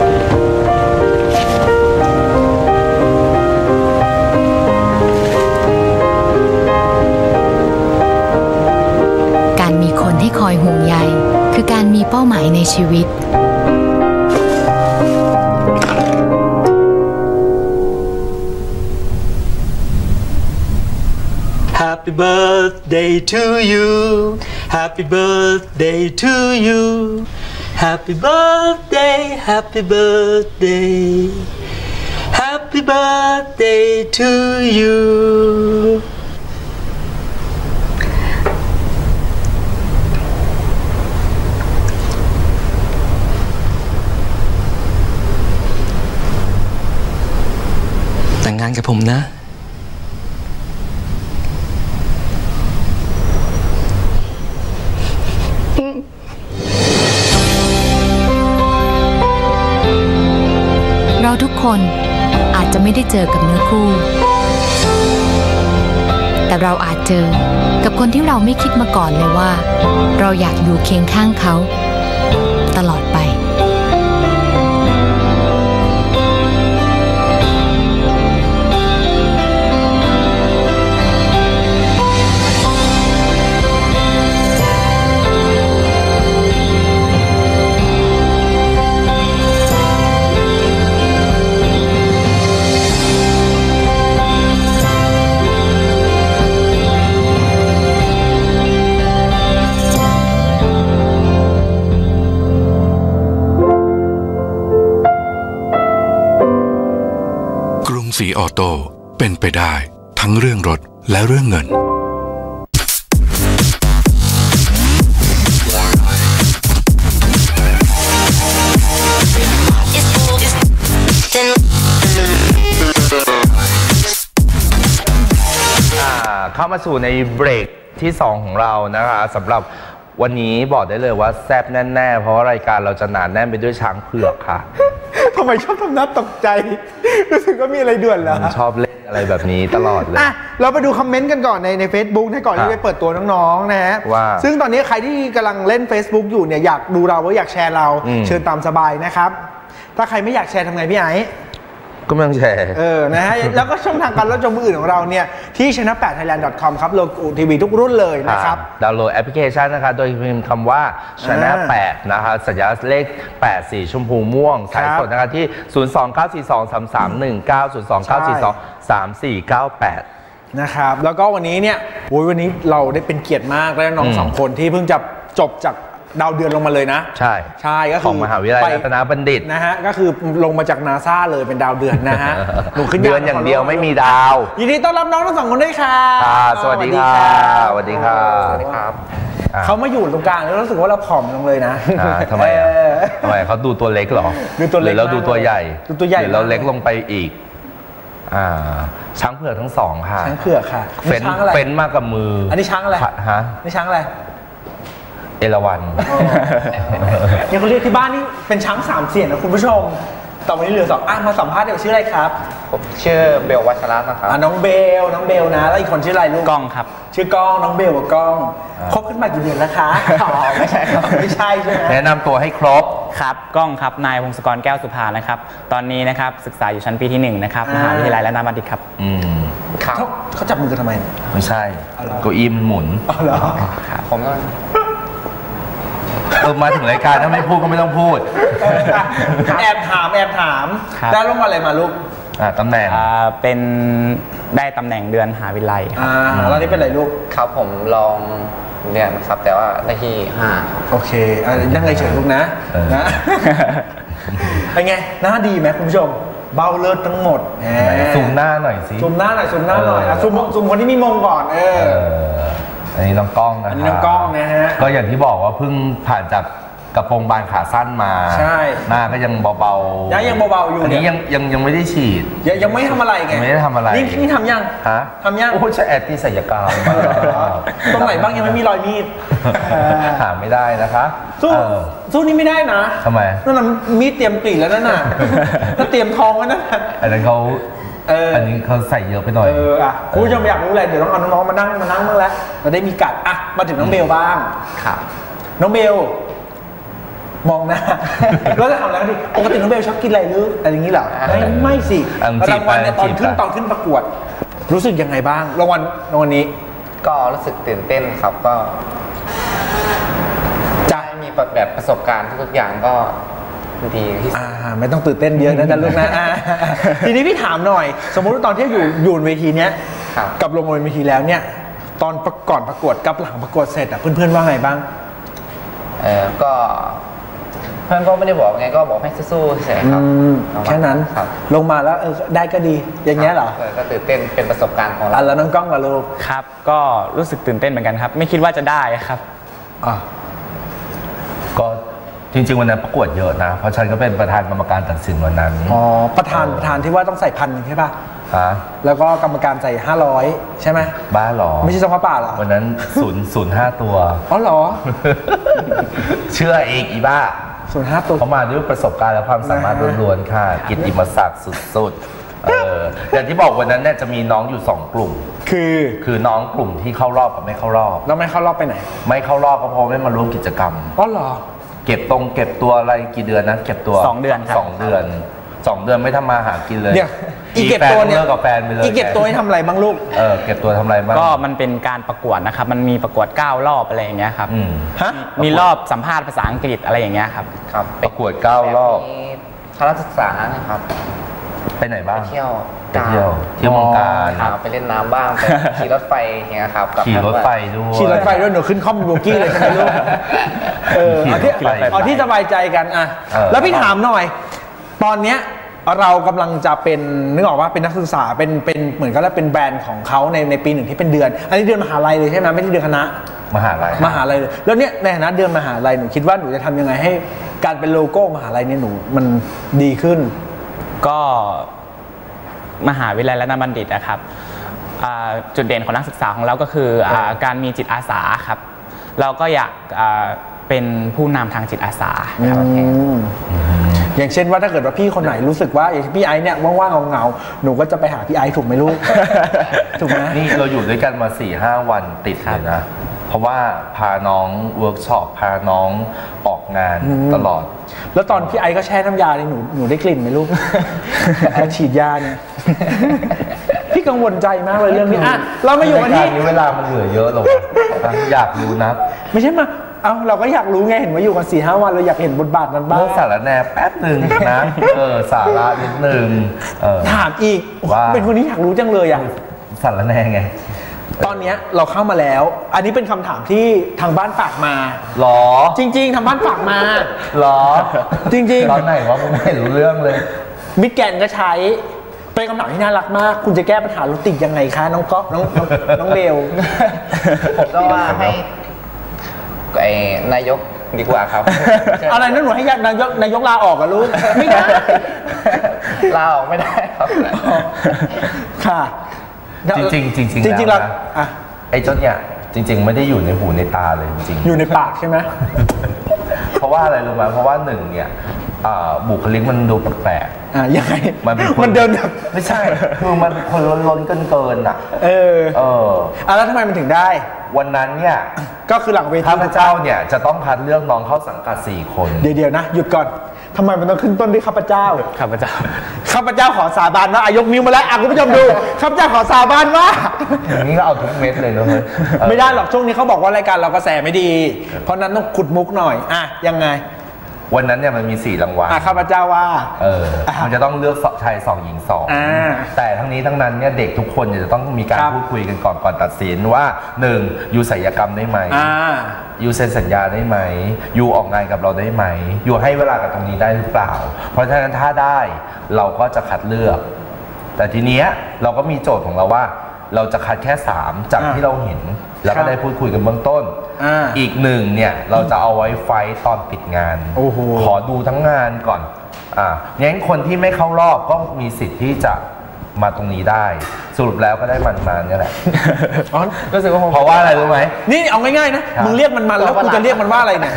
การมีคนที่คอยห่วงใยคือการมีเป้าหมายในชีวิต Happy birthday to you Happy birthday to you Happy birthday Happy birthday Happy birthday to you แต่งงานกับผมนะเราทุกคนอาจจะไม่ได้เจอกับเนื้อคู่แต่เราอาจเจอกับคนที่เราไม่คิดมาก่อนเลยว่าเราอยากอยู่เคียงข้างเขาตลอดไปสีออโต้เป็นไปได้ทั้งเรื่องรถและเรื่องเงินเข้ามาสู่ในเบรกที่2ของเรานะคะสำหรับวันนี้บอกได้เลยว่าแซ่บแน่ๆเพราะว่ารายการเราจะหนาแน่นไปด้วยช้างเผือกค่ะทำไมชอบทำหน้าตกใจรู้สึกว่ามีอะไรด่วนเหรอชอบเล่นอะไรแบบนี้ตลอดเลยเราไปดูคอมเมนต์กันก่อนใน Facebook ให้ก่อนที่ไปเปิดตัวน้องๆนะฮะซึ่งตอนนี้ใครที่กำลังเล่น Facebook อยู่เนี่ยอยากดูเราว่าอยากแชร์เราเชิญตามสบายนะครับถ้าใครไม่อยากแชร์ทำไงพี่ไอ้ก็ไม่ต้องแชร์นะฮะแล้วก็ช่องทางการรับชมมืออื่นของเราเนี่ยที่ channel8thailand.com ครับโลโก้ทีวีทุกรุ่นเลยนะครับดาวน์โหลดแอปพลิเคชันนะคะโดยพิมพ์คำว่า channel 8นะคะสัญลักษณ์เลข8สีชมพูม่วงสายสดนะคะที่029423319 029423498 นะครับแล้วก็วันนี้เนี่ยวันนี้เราได้เป็นเกียรติมากและน้อง2คนที่เพิ่งจะจบจากดาวเดือนลงมาเลยนะใช่ก็คือของมหาวิทยาลัยรัตนบัณฑิตนะฮะก็คือลงมาจากนาซาเลยเป็นดาวเดือนนะฮะเดือนอย่างเดียวไม่มีดาวยินดีต้อนรับน้องทั้ง2คนด้วยค่ะสวัสดีค่ะสวัสดีครับเขามาอยู่ตรงกลางแล้วรู้สึกว่าเราผอมลงเลยนะทำไมเขาดูตัวเล็กหรอดูตัวเล็กแล้วดูตัวใหญ่หรือเราเล็กลงไปอีกช้างเผือกทั้ง2ค่ะช้างเผือกค่ะเฟ้นมากกับมืออันนี้ช้างอะไรฮะนี่ช้างอะไรเอราวัณยังเขาเรียกที่บ้านนี่เป็นช้างสามเสียนนะคุณผู้ชมต่อไปนี้เหลือ2มาสัมภาษณ์เดี๋ยวชื่ออะไรครับผมชื่อเบลวัชระนะครับน้องเบลนะแล้วอีกคนชื่ออะไรลูกก้องครับชื่อก้องน้องเบลกับก้องคบกันมากี่เดือนแล้วคะไม่ใช่ครับไม่ใช่ใช่ไหมแนะนำตัวให้ครบครับก้องครับนายวงศกรแก้วสุภานะครับตอนนี้นะครับศึกษาอยู่ชั้นปีที่1นะครับมหาวิทยาลัยรัตนบัณฑิตครับเขาจับมือกันทำไมไม่ใช่เก้าอี้มันหมุนเหรอผมก็มาถึงรายการถ้าไม่พูดก็ไม่ต้องพูดแอบถามได้ลงมาอะไรมาลูกตำแหน่งเป็นได้ตำแหน่งเดือนมหาวิทยาลัยแล้วนี่เป็นอะไรลูกครับผมลองเรียนครับแต่ว่าได้ที่5 โอเคยังไงเฉยลูกนะเป็นไงหน้าดีไหมคุณผู้ชมเบ้าเลิศทั้งหมดซูมหน้าหน่อยสิซูมหน้าหน่อยซูมคนที่มีมงก่อนอันนี้น้องก้องนะอันนี้น้องก้องนะฮะก็อย่างที่บอกว่าเพิ่งผ่านจากกระโปรงบานขาสั้นมาใช่หน้าก็ยังเบาๆยังเบาๆอยู่อันนี้ยังไม่ได้ฉีดยังไม่ทำอะไรไงไม่ได้ทำอะไรนี่ทำยังทำยังโอ้ใช่แอดที่ศัลยกรรมตรงไหนบ้างยังไม่มีรอยมีดหาไม่ได้นะคะสู้นี่ไม่ได้นะทำไมนั่นน่ะมีดเตรียมกรีดแล้วนั่นน่ะถ้าเตรียมทองไว้นั่นอันนั้นเขาอันนี้เขาใส่เยอะไปหน่อยคุณผู้ชมอยากรู้อะไรเดี๋ยวต้องเอาน้องๆมานั่งบ้างแล้วเราได้มีกัดมาถึงน้องเบลบ้างครับน้องเบลมองหน้าแล้วจะทำอะไรกันดิปกติน้องเบลชอบกินอะไรหรืออะไรอย่างนี้เหรอไม่สิรางวัลเนี่ยตอนขึ้นประกวดรู้สึกยังไงบ้างรางวัลนี้ก็รู้สึกตื่นเต้นครับก็จะมีแบบประสบการณ์ทุกอย่างก็ดีที่ไม่ต้องตื่นเต้นเยอะนะจ๊ะลูกนะทีนี้พี่ถามหน่อยสมมติว่าตอนที่อยู่เวทีเนี้ยกับลงบนเวทีแล้วเนี่ยตอนก่อนประกวดกับหลังประกวดเสร็จเพื่อนๆว่าไงบ้างก็เพื่อนก็ไม่ได้บอกไงก็บอกให้สู้ๆเฉยครับแค่นั้นลงมาแล้วได้ก็ดีอย่างเงี้ยเหรอก็ตื่นเต้นเป็นประสบการณ์ของเราแล้วน้องก้องกับลูกครับก็รู้สึกตื่นเต้นเหมือนกันครับไม่คิดว่าจะได้ครับก็จริงๆวันนั้นประกวดเยอะนะเพราะฉันก็เป็นประธานกรรมการตัดสินวันนั้นประธานที่ว่าต้องใส่1,000ใช่ป่ะแล้วก็กรรมการใส่500ใช่ไหมบ้าหรอไม่ใช่สองพระป่าหรอวันนั้น0.05ตัวหรอเชื่ออีกอีบ้า 0.5ตัวเขามาด้วยประสบการณ์และความสามารถล้วนๆค่ะกิตติมศักดิ์สุดๆอย่างที่บอกวันนั้นเนี่ยจะมีน้องอยู่2กลุ่มคือน้องกลุ่มที่เข้ารอบกับไม่เข้ารอบแล้วไม่เข้ารอบไปไหนไม่เข้ารอบก็เพราะไม่มาร่วมกิจกรรมเหรอเก็บตัวอะไรกี่เดือนนะเก็บตัว 2 เดือนครับ 2 เดือนไม่ทำมาหากินเลยอีเก็บตัวเนี่ยเลิกกับแฟนไปเลยอีเก็บตัวให้ทำอะไรบ้างลูกเก็บตัวทำอะไรบ้างก็มันเป็นการประกวดนะครับมันมีประกวด9 รอบอะไรอย่างเงี้ยครับมีรอบสัมภาษณ์ภาษาอังกฤษอะไรอย่างเงี้ยครับประกวด9 รอบคณะศึกษานะครับไปไหนบ้างเที่ยวเมืองกาญไปเล่นน้ำบ้างไปขี่รถไฟอย่างเงี้ยครับขี่รถไฟด้วยหนูขึ้นคอมโบกี้เลยใช่ไหมลูกเอาที่สบายใจกันแล้วพี่ถามหน่อยตอนเนี้ยเรากำลังจะเป็นนึกออกว่าเป็นนักศึกษาเป็นเหมือนกับเป็นแบรนด์ของเขาในปี1ที่เป็นเดือนอันนี้เดือนมหาลัยเลยใช่ไหมไม่ใช่เดือนคณะมหาลัยเลยแล้วเนี่ยในฐานะเดือนมหาลัยหนูคิดว่าหนูจะทำยังไงให้การเป็นโลโก้มหาลัยเนี่ยหนูมันดีขึ้นก็มหาวิทยาลัยรัตนบัณฑิตนะครับจุดเด่นของนักศึกษาของเราก็คือการมีจิตอาสาครับเราก็อยากเป็นผู้นำทางจิตอาสาครับอย่างเช่นว่าถ้าเกิดว่าพี่คนไหนรู้สึกว่าอย่างพี่ไอซ์เนี่ยว่างๆเงาๆหนูก็จะไปหาพี่ไอซ์ถูกไหมลูกถูกไหมนี่เราอยู่ด้วยกันมา 4-5 วันติดเลยนะเพราะว่าพาน้องเวิร์กช็อปพาน้องออกงานตลอดแล้วตอนพี่ไอซ์ก็แช่น้ำยาเนี่ยหนูได้กลิ่นไหมลูกฉีดยาเนี่ยพี่กังวลใจมากเลยเรื่องนี้เรามาอยู่กันที่เวลามันเหลือเยอะหรออยากรู้นะไม่ใช่มาเราก็อยากรู้ไงเห็นว่าอยู่กัน 4-5 วันเราอยากเห็นบทบาทนั้นบ้างสารแนแป๊บหนึ่งนะสาระนิดนึงถามอีกว่าเป็นคนที่อยากรู้จังเลยสารแนไงตอนนี้เราเข้ามาแล้วอันนี้เป็นคำถามที่ทางบ้านฝากมาหรอจริงๆทางบ้านฝากมาหรอจริงๆตอนไหนวะผมไม่รู้เรื่องเลยมิดแกนก็ใช้เป็นคำถามที่น่ารักมากคุณจะแก้ปัญหารถติดยังไงคะน้องเบลผมต้องว่าให้นายกดีกว่าครับอะไรนั่นหนูให้นายกลาออกกับลูกไม่ได้ลาออกไม่ได้ครับค่ะจริงๆแล้วไอ้เจ้าเนี่ยจริงๆไม่ได้อยู่ในหูในตาเลยจริงอยู่ในปากใช่ไหมเพราะว่าอะไรรู้ไหมเพราะว่าหนึ่งเนี่ยบุคลิกมันดูแปลกๆยังไงมันเดินแบบไม่ใช่คือมันเป็นคนล้นเกินอ่ะแล้วทำไมมันถึงได้วันนั้นเนี่ยก็คือหลังเวทีข้าพเจ้าเนี่ยจะต้องคัดเลือกน้องเข้าสังกัด4 คนเดี๋ยวนะหยุดก่อนทำไมมันต้องขึ้นต้นด้วยข้าพเจ้าข้าพเจ้าขอสาบานว่ายกนิ้วมาแล้วคุณผู้ชมดูข้าพเจ้าขอสาบานว่าอย่างนี้ก็เอาทุกเม็ดเลยนะเฮ้ยไม่ได้หรอกช่วงนี้เขาบอกว่ารายการเรากระแสไม่ดีเพราะนั้นต้องขุดมุกหน่อยยังไงวันนั้นเนี่ยมันมี4 รางวัลข้าพเจ้าว่ามันจะต้องเลือกชาย2 หญิง2แต่ทั้งนี้ทั้งนั้นเนี่ยเด็กทุกคนจะต้องมีการพูดคุยกันก่อนตัดสินว่า1ยูศัลยกรรมได้ไหมยูเซ็นสัญญาได้ไหมยูออกงานกับเราได้ไหมยูให้เวลากับตรงนี้ได้หรือเปล่าเพราะฉะนั้นถ้าได้เราก็จะคัดเลือกแต่ทีเนี้ยเราก็มีโจทย์ของเราว่าเราจะคัดแค่3จากที่เราเห็นแล้วก็ได้พูดคุยกันเบื้องต้นอีก1เนี่ยเราจะเอาไว้ไฟตอนปิดงานขอดูทั้งงานก่อนงั้นคนที่ไม่เข้ารอบก็มีสิทธิ์ที่จะมาตรงนี้ได้สรุปแล้วก็ได้มันมาเนี่ยแหละรู้สึกว่าเพราะว่าอะไรรู้ไหมนี่เอาง่ายๆนะมึงเรียกมันแล้วกูจะเรียกมันว่าอะไรเนี่ย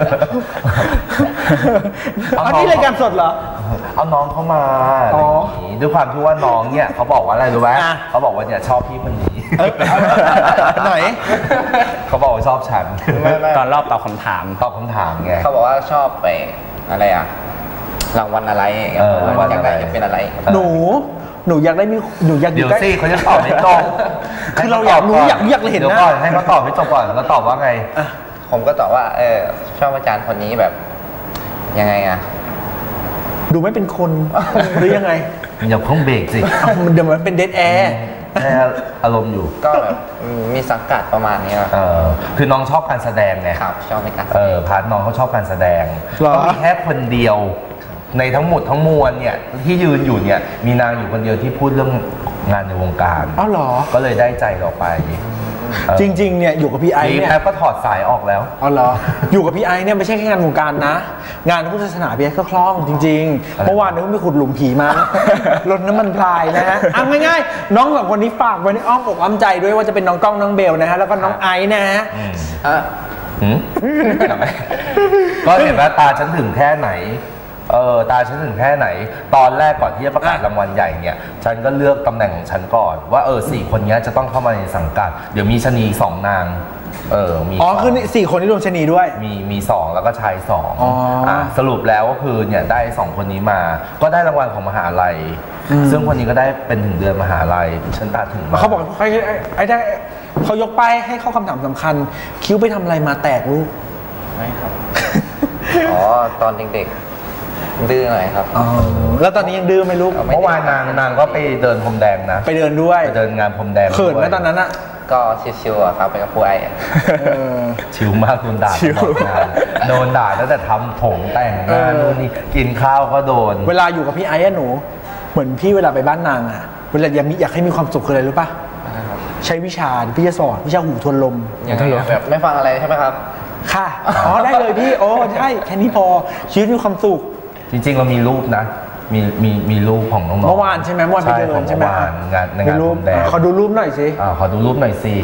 อันนี้รายการสดเหรอเอาน้องเข้ามาด้วยความที่ว่าน้องเนี่ยเขาบอกว่าอะไรรู้ไหมเขาบอกว่าเนี่ยชอบพี่คนนี้ไหนเขาบอกว่าชอบฉันตอนรอบตอบคำถามไงเขาบอกว่าชอบไปอะไรรางวัลอะไรอยากได้จะเป็นอะไรหนูอยากได้หนูอยากเดี๋ยวสิเขาจะตอบไม่ตรงคือเราอยากรู้อยากเห็นนะให้เขาตอบไม่จบก่อนแล้วตอบว่าไงผมก็ตอบว่าชอบอาจารย์คนนี้แบบยังไงดูไม่เป็นคนหรือยังไงอย่าเพิ่งเบรกสิเดี๋ยวมันเป็นเดดแอร์อารมณ์อยู่ก็แบบมีสังกัดประมาณนี้คือน้องชอบการแสดงไงครับชอบในการพาร์ทน้องเขาชอบการแสดงก็มีแค่คนเดียวในทั้งหมดทั้งมวลเนี่ยที่ยืนอยู่เนี่ยมีนางอยู่คนเดียวที่พูดเรื่องงานในวงการเหรอก็เลยได้ใจเราไปจริงๆเนี่ยอยู่กับพี่ไอเนี่ยแป๊บก็ถอดสายออกแล้วเหรออยู่กับพี่ไอเนี่ยไม่ใช่แค่งานวงการนะงานพุทธศาสนาพี่ไอก็คล่องจริงๆเมื่อวานนึกไปขุดหลุมผีมาลดน้ำมันพลายนะฮะง่ายๆน้อง2 คนนี้ฝากไว้ในอ้อมอกอ้อมใจด้วยว่าจะเป็นน้องก้องน้องเบลนะฮะแล้วก็น้องไอนะฮะก็เห็นว่าตาฉันถึงแค่ไหนตาฉันถึงแค่ไหนตอนแรกก่อนที่จะประกาศรางวัลใหญ่เนี่ยฉันก็เลือกตำแหน่งของฉันก่อนว่า4 คนนี้จะต้องเข้ามาในสังกัดเดี๋ยวมีชะนี2 นางมีคือ4 คนนี้รวมชะนีด้วยมี2แล้วก็ชาย2สรุปแล้วก็คือเนี่ยได้2 คนนี้มาก็ได้รางวัลของมหาลัยซึ่งคนนี้ก็ได้เป็นถึงเดือนมหาลัยฉันตาถึงเขาบอกไอ้ได้เขายกป้ายให้เข้าคำถามสำคัญคิ้วไปทำอะไรมาแตกลูกไม่ครับตอนเด็กดื้อหน่อยครับแล้วตอนนี้ยังดื้อไหมลูกเมื่อวานนางก็ไปเดินพรมแดงนะไปเดินด้วยไปเดินงานพรมแดงเขินไหมตอนนั้นอะก็ชิวๆครับไปกับผู้ไอ้ชิวมากโดนด่าโดนด่าตั้งแต่ทำผมแต่งงานนู่นนี่กินข้าวก็โดนเวลาอยู่กับพี่ไอ้หนูเหมือนพี่เวลาไปบ้านนางอะเวลาอยากให้มีความสุขคืออะไรรู้ป่ะใช้วิชาพี่จะสอนวิชาหูทวนลมอย่างนั้นแบบไม่ฟังอะไรใช่ไหมครับค่ะได้เลยพี่ใช่แค่นี้พอชีวิตมีความสุขจริงๆเรามีรูปนะมีรูปของน้องๆเมื่อวานใช่ไหมเมื่อวานไปเดินใช่ไหมงานพรมแดงขอดูรูปหน่อยสิขอดูรูปหน่อยสิ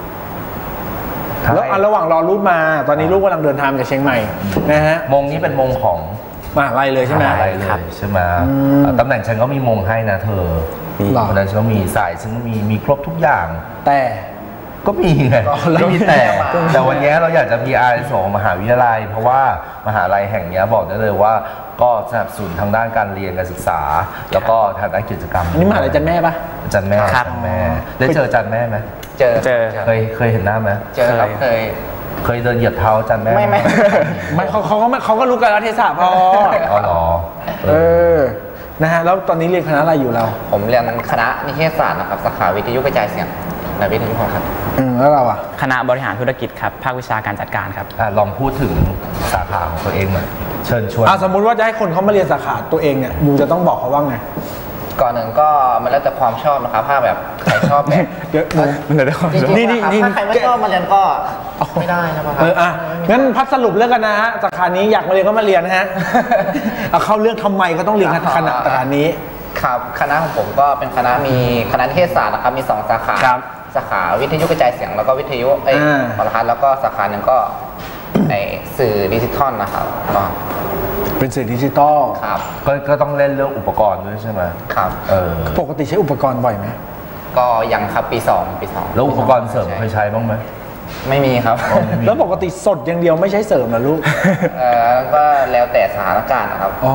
แล้วระหว่างรอรูปมาตอนนี้รูปกำลังเดินทางจากเชียงใหม่นะฮะมงนี้เป็นมงของมหาลัยเลยใช่ไหมมหาลัยเลยใช่ไหมตำแหน่งฉันก็มีมงให้นะเธอวันนั้นฉันก็มีสายฉันก็มีครบทุกอย่างแต่ก็มีไงก็มีแต่วันนี้เราอยากจะมีอาร์ของมหาวิทยาลัยเพราะว่ามหาลัยแห่งนี้บอกได้เลยว่าก็สนับสนุนทางด้านการเรียนการศึกษาแล้วก็ทางด้านกิจกรรมนี่มหาลัยจันแม่ปะจันแม่ได้เจอจันแม่ไหมเจอเคยเห็นหน้าไหมเจอครับเคยเดินเหยียบเท้าจันแม่ไม่เขาก็รู้กันแล้วเทศะพอหรอนะฮะแล้วตอนนี้เรียนคณะอะไรอยู่เราผมเรียนคณะนิเทศศาสตร์นะครับสาขาวิทยุกระจายเสียงและวิทยุครับแล้วเราคณะบริหารธุรกิจครับภาควิชาการจัดการครับลองพูดถึงสาขาของตัวเองหน่อยเชิญชวนสมมุติว่าจะให้คนเขามาเรียนสาขาตัวเองเนี่ยยูจะต้องบอกเขาว่าไงก่อนหนึ่งก็มันแล้วแต่ความชอบนะครับถ้าแบบใครชอบแบบเยอะนี่ถ้าใครไม่ชอบมาเรียนก็ไม่ได้นะครับงั้นพัดสรุปเรื่องกันนะฮะสาขานี้อยากมาเรียนก็มาเรียนนะฮะเข้าเรื่องทำไมก็ต้องเรียนคณะนี้ครับคณะของผมก็เป็นคณะมีคณะนิเทศศาสตร์นะครับมี2 สาขาสาขาวิทยุกระจายเสียงแล้วก็วิทยุโทรทัศน์แล้วก็สาขาหนึ่งก็สื่อดิจิทัลนะครับเป็นสื่อดิจิตอลครับก็ต้องเล่นเรื่องอุปกรณ์ด้วยใช่ไหมครับปกติใช้อุปกรณ์บ่อยไหมก็ยังครับปี2 แล้วอุปกรณ์เสริมเคยใช้บ้างไหมไม่มีครับแล้วปกติสดอย่างเดียวไม่ใช้เสริมนะลูกก็แล้วแต่สถานการณ์นะครับอ๋อ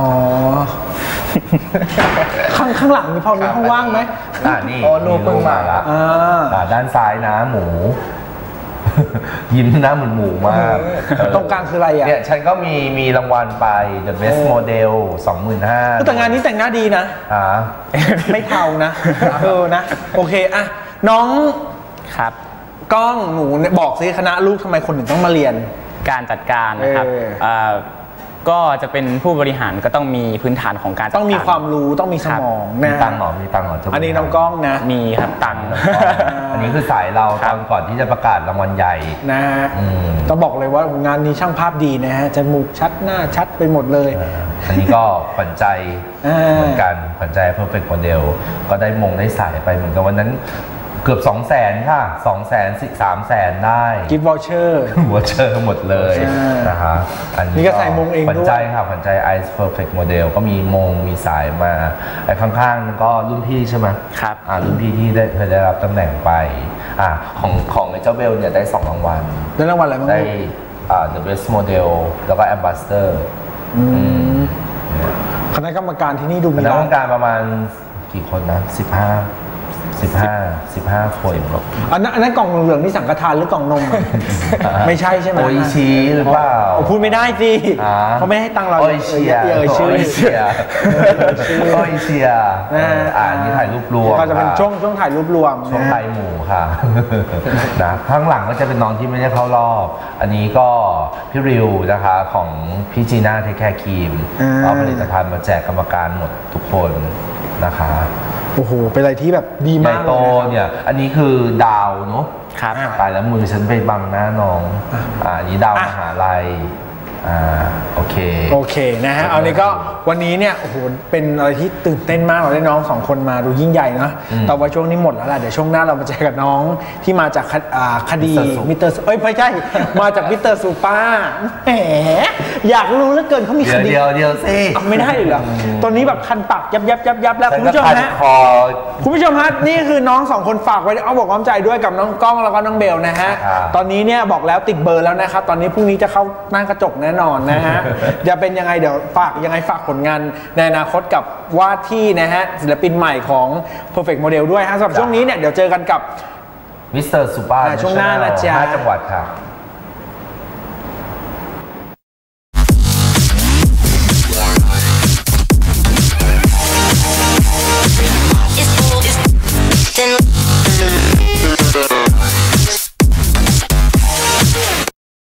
ข้างหลังมีพอมีห้องว่างไหมนี่ลูกเพิ่งมาละด้านซ้ายนะหมูยิ้มหน้าเหมือนหมูมากตรงกลางคืออะไรอ่ะเนี่ยฉันก็มีรางวัลไป The Best Model 25,000 แต่งานนี้แต่งหน้าดีนะไม่เทานะนะโอเคอะน้องครับก้องหนูบอกซิคณะลูกทำไมคนถึงต้องมาเรียนการจัดการนะครับก็จะเป็นผู้บริหารก็ต้องมีพื้นฐานของการต้องมีความรู้ต้องมีสมองนะมีตังหรออันนี้น้องก้องนะมีครับตังอันนี้คือสายเราตอนก่อนที่จะประกาศรางวัลใหญ่นะต้องบอกเลยว่างานนี้ช่างภาพดีนะฮะจมูกชัดหน้าชัดไปหมดเลยอันนี้ก็ขวัญใจเหมือนกันขวัญใจPerfect Modelก็ได้มงได้สายไปเหมือนกันวันนั้นเกือบ 200,000 ค่ะ 200,000 300,000 ได้กิฟต์วอเชอร์หมดเลยนะฮะอันนี้ก็ใส่มงเองด้วยขวัญใจค่ะขวัญใจ Ice Perfect Model ก็มีมงมีสายมาไอ้ข้างๆก็รุ่นพี่ใช่ไหมครับรุ่นพี่ที่เคยได้รับตำแหน่งไปของไอ้เจ้าเบลเนี่ยได้2 รางวัลได้รางวัลอะไรบ้างได้The Best Model แล้วก็ Ambassador คณะกรรมการที่นี่ดูมีคณะกรรมการประมาณกี่คนนะ15 คนอันนั้นกล่องเหลืองนี่สังฆทานหรือกล่องนมไม่ใช่ใช่ไหมโออิชิหรือเปล่าพูดไม่ได้สิเขาไม่ให้ตังเราโออิชิชื่อโออิชินี่ถ่ายรูปรวมก็จะเป็นช่วงถ่ายรูปรวมช่วงถ่ายหมู่ค่ะนะข้างหลังก็จะเป็นน้องที่ไม่ได้เข้ารอบอันนี้ก็พี่ริวนะคะของพี่จีน่าเทคแคร์ครีมเอาผลิตภัณฑ์มาแจกกรรมการหมดทุกคนนะคะโอ้โหเป็นอะไรที่แบบดีมากเลยเนี่ยอันนี้คือดาวเนาะครับตายแล้วมือฉันไปบังหน้าน้องอันนี้ดาวมหาลัยโอเคนะฮะเอานี้ก็วันนี้เนี่ยโอ้โหเป็นอะไรที่ตื่นเต้นมากเราได้น้อง2 คนมาดูยิ่งใหญ่นะแต่ว่าช่วงนี้หมดแล้วแหละเดี๋ยวช่วงหน้าเรามาเจอกับน้องที่มาจากคดีมิสเตอร์ไม่ใช่มาจากมิสเตอร์ซูป้าแหมอยากรู้เหลือเกินเขามีคดีเดียวสิไม่ได้เลยเหรอตอนนี้แบบคันปากยับแล้วคุณผู้ชมฮะคุณผู้ชมฮะนี่คือน้อง2 คนฝากไว้เอาบอกความใจด้วยกับน้องก้องแล้วก็น้องเบลนะฮะตอนนี้เนี่ยบอกแล้วติดเบอร์แล้วนะครับตอนนี้พรุ่งนี้จะเข้าหน้ากระจกแน่นอนนะฮะจะเป็นยังไงเดี๋ยวฝากผลงานในอนาคตกับว่าที่นะฮะศิลปินใหม่ของ Perfect Model ด้วยฮะสำหรับช่วงนี้เนี่ยเดี๋ยวเจอกันกับมิสเตอร์ซูเปอร์ช่วงหน้านะจ๊ะ 5 จังหวัดค่ะ